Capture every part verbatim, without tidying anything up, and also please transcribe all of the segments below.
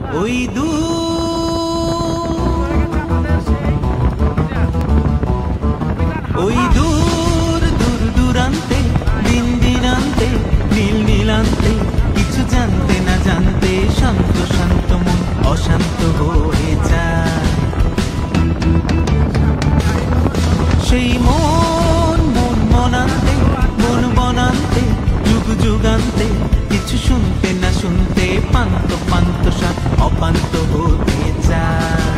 ওই দূর ওই দূর দূর দূরান্তে দিন দিনান্তে নীল নীলান্তে কিছু জানতে না জানতে শান্ত শান্ত মন অশান্ত হয়ে যায়। সেই মন মন মনান্তে মন বনান্তে যুগ যুগান্তে কিছু শুনতে না শুনতে পান্ত পান্ত সাত অপান্ত হতে যায়।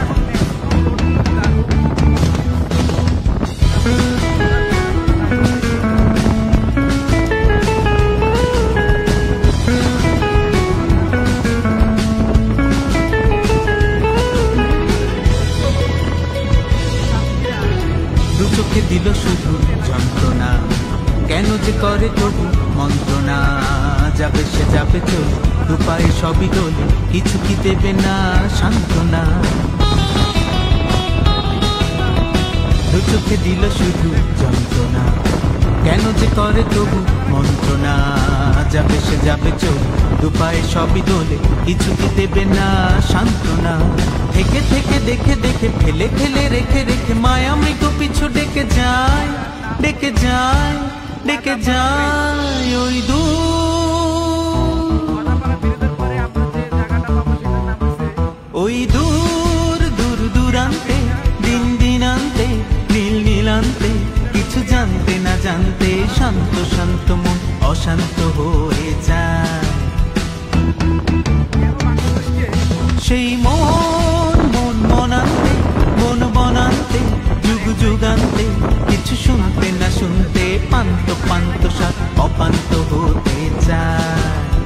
দু চোখে দিল শুধু যন্ত্রণা, কেন যে করে তবু মন্ত্রণা। যাবে সে যাবে চলে, দু পায়ে সবই দোলে, কিছু কি দেবে না সান্ত্বনা। দু চোখে দিল শুধু যন্ত্রণা, কেন যে করে তবু মন্ত্রণা। যাবে সে যাবে চলে, দু পায়ে সবই দোলে, কিছু কি দেবে না সান্ত্বনা। থেকে থেকে দেখে দেখে ফেলে ফেলে রেখে রেখে মায়া মৃগ পিছু ডেকে যায় ডেকে যায় ডেকে যায়। ওই দূর ওই দূর দূর দূরান্তে দিন দিনান্তে নীল নীলান্তে কিছু জানতে না জানতে শান্ত শান্ত মন অশান্ত হয়ে যায়। সেই মন মন মনান্তে মন বনান্তে যুগ যুগান্তে কিছু শুনতে না শুনতে পান্ত পান্ত সাত অপান্ত হতে যায়।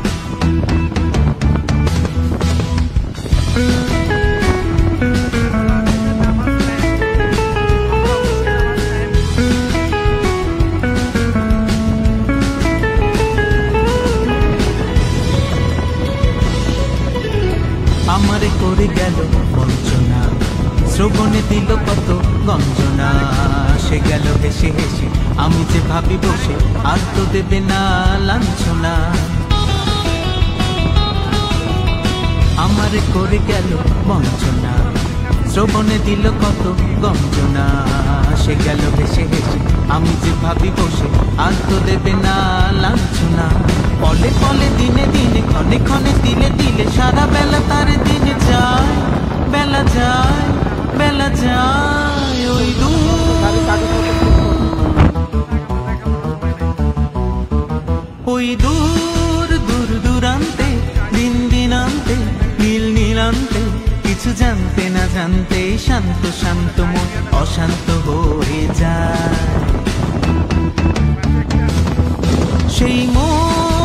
আমারে করে গেল বঞ্চনা, শ্রবণে দিল কত গঞ্জনা। সে গেল হেসে হেসে, আমি যে ভাবি বসে আর তো দেবে না লাঞ্ছনা। আমারে করে গেল বঞ্চনা, শ্রবণে দিল কত গঞ্জনা। সে গেল হেসে হেসে, আমি যে ভাবি বসে আর তো দেবে না লাঞ্ছনা। পলে পলে দিনে দিনে ক্ষণে ক্ষণে দিলে দিলে সারা বেলা তার দিনে যায় বেলা যায় বেলা যায়। ওই দূর ওই দূর দূর দূরান্তে দিন দিনান্তে নীল নীলান্তে কিছু জানতে না জানতে শান্ত শান্ত মন অশান্ত হয়ে যায়। সেই মন